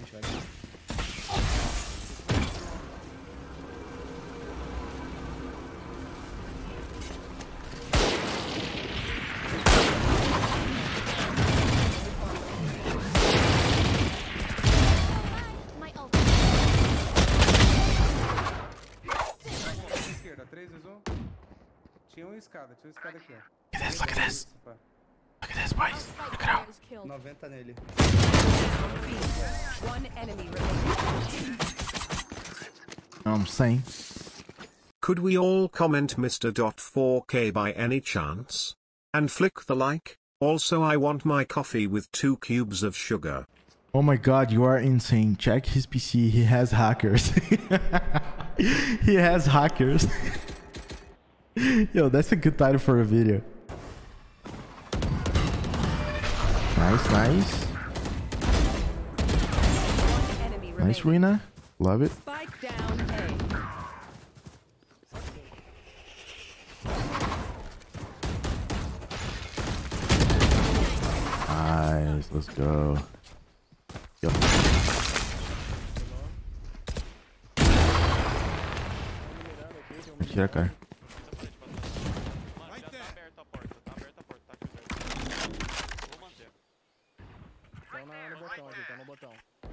frente, velho. Esquerda, 3 vezes 1. Tinha uma escada aqui, ó. Look at this. Look at this, boys. Look it out. 90 nele. One enemy remaining. I'm saying. Could we all comment Mr. 4K by any chance? And flick the like? Also I want my coffee with 2 cubes of sugar. Oh my god, you are insane. Check his PC. He has hackers. He has hackers. Yo, that's a good title for a video. Nice, nice. Nice, Rena. Love it. Spike down A. Nice, let's go. Yo. Tira, cara. Tá no botão.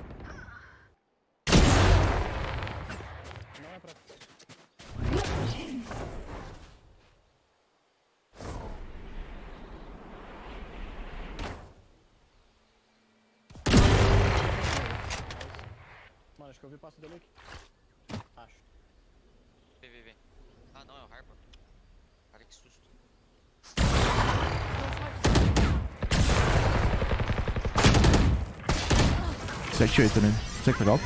Não é pra... Mano, acho que eu vi o passo dele aqui. Acho. Vem. Ah, não, é o Harpa. Cara, que susto. 7-8, né? Consegue pegar?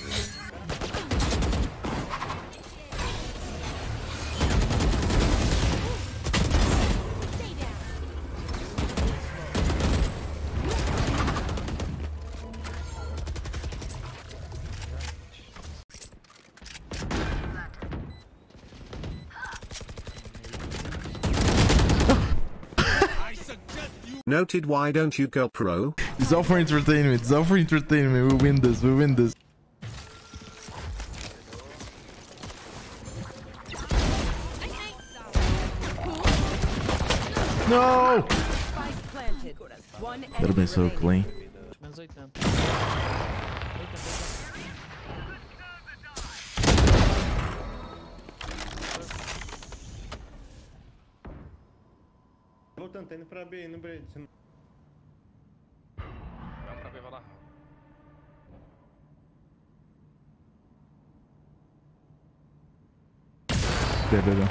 Noted, why don't you go pro? It's all for entertainment. It's all for entertainment. We win this. We win this. No! That would have been so clean. Menos 80. Voltando, tá indo pra B, no B. Vai pra B, vai lá. B.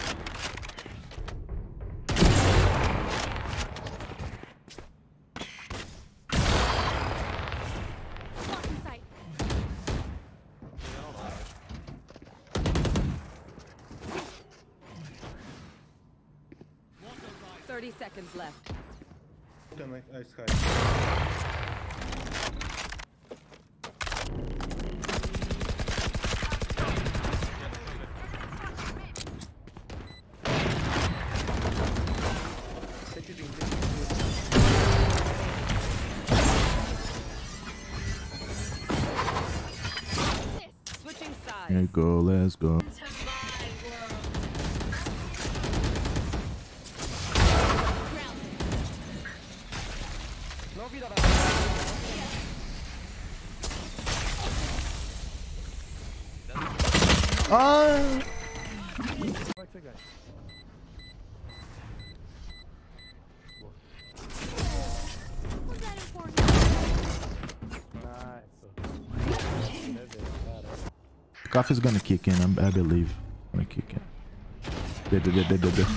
Seconds left. A Sky. Switching sides. Here you go. Let's go. Ah! Vai chegar. Goff is gonna kick in. I believe. Gonna kick in. Did.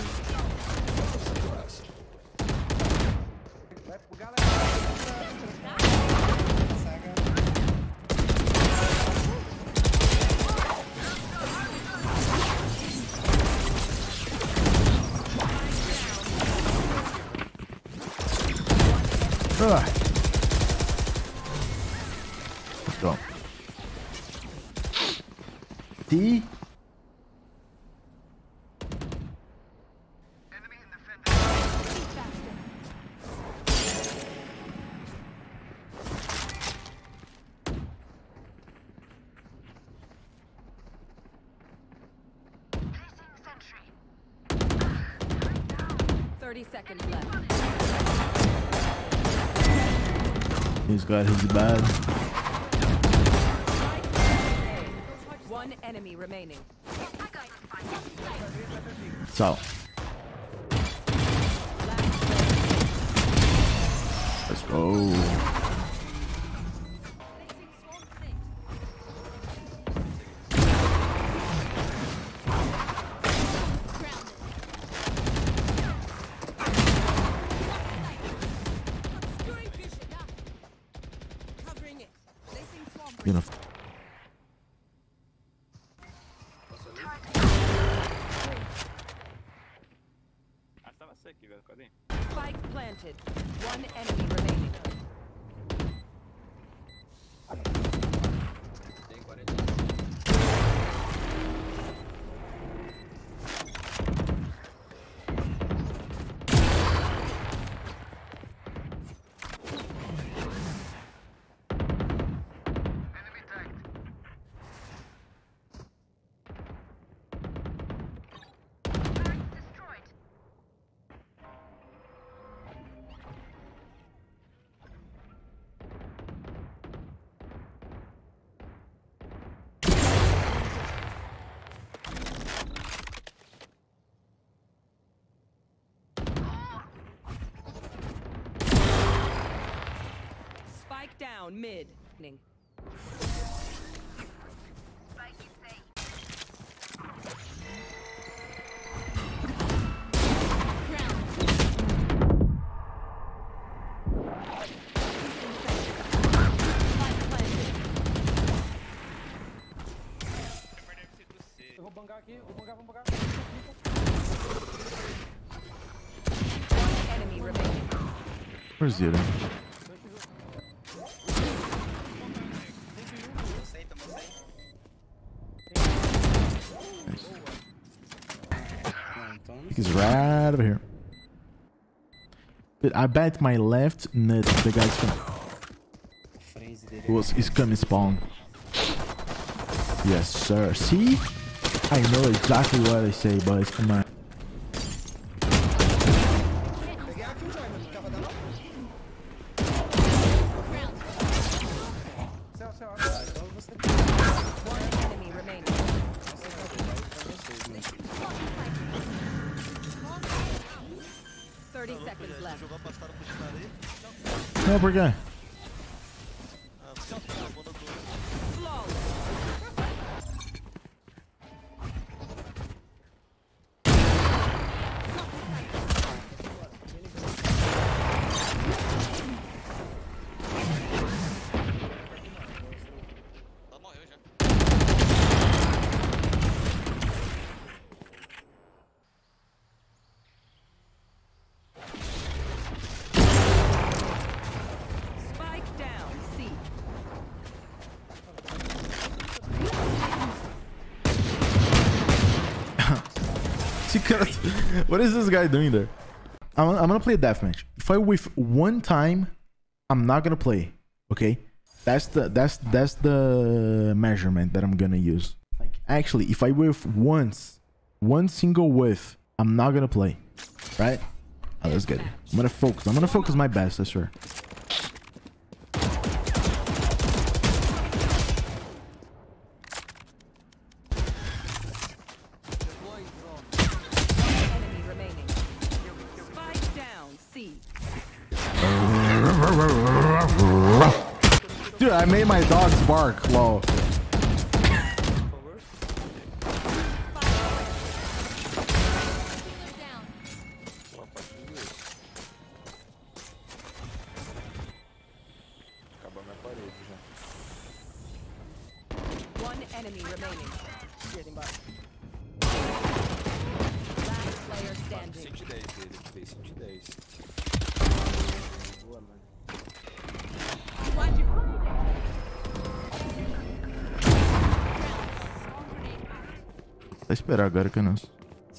Let's go. D. 30 seconds left. He's got his bad. One enemy remaining. So. Let's go. Beautiful. Spike planted. One enemy remaining. Spike down mid. Eu vou bangar aqui, vou bangar. One enemy remaining. Where's the other? He's right over here. But I bet my left nut the guy's is coming spawn. Yes, sir. See? I know exactly what I say, boys. Come on. One enemy remaining. 30 seconds left. No, por quê? Morreu já. Spike down C. What is this guy doing there? I'm gonna play a deathmatch. If I whiff one time, I'm not gonna play. Okay, that's the measurement that I'm gonna use. Like actually, if I whiff once, one single whiff, I'm not gonna play. Right? Oh, let's get it. I'm gonna focus my best. I swear. Enemy remaining. Spike down C. Dude, I made my dogs bark. Lol. One enemy remaining. Last player standing. 110 dele, fez 110. Boa, mano. Vai esperar agora que é nosso.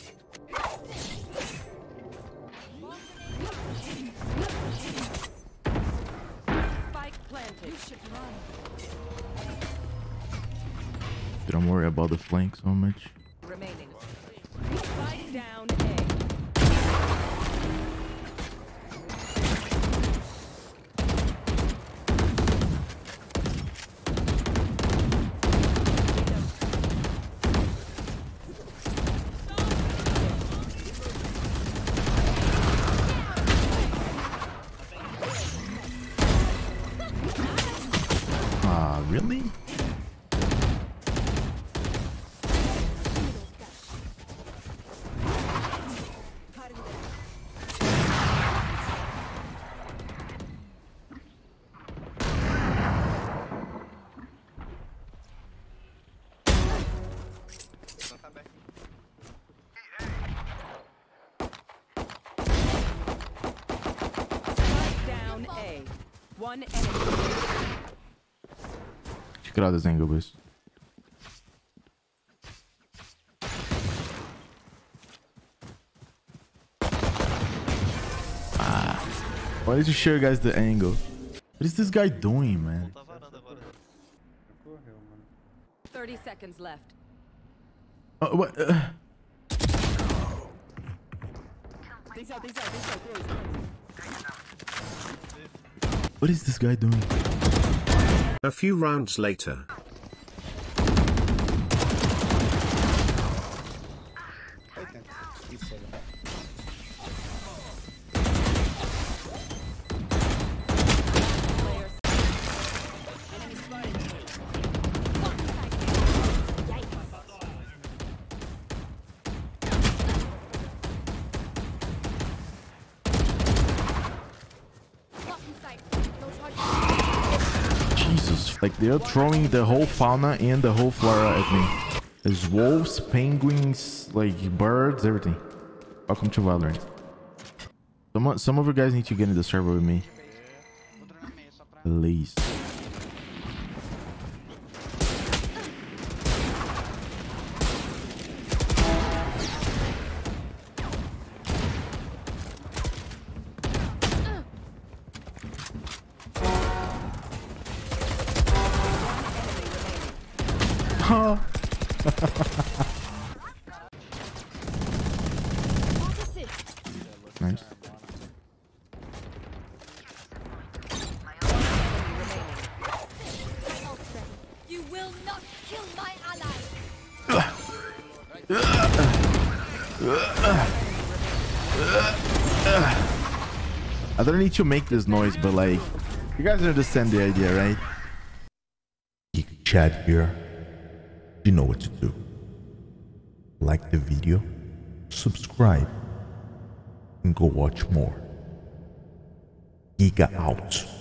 Spike planted. Don't worry about the flank so much. Remaining. Spike down A. Really? Down A. One enemy. Check it out this angle, boys. Why did you show you guys the angle? What is this guy doing, man? Tá varanda agora. Correu, mano. 30 seconds left. What? What is this guy doing? A few rounds later. Isso aí. Jesus, like they're throwing the whole fauna and the whole flora at me. There's wolves, penguins, like birds, everything. Welcome to Valorant. Some of you guys need to get in the server with me. Please. Nice. You will not kill my ally. I don't need to make this noise, but like, you guys understand the idea, right? Geek Chad here. You know what to do. Like the video, subscribe, and go watch more. Giga out.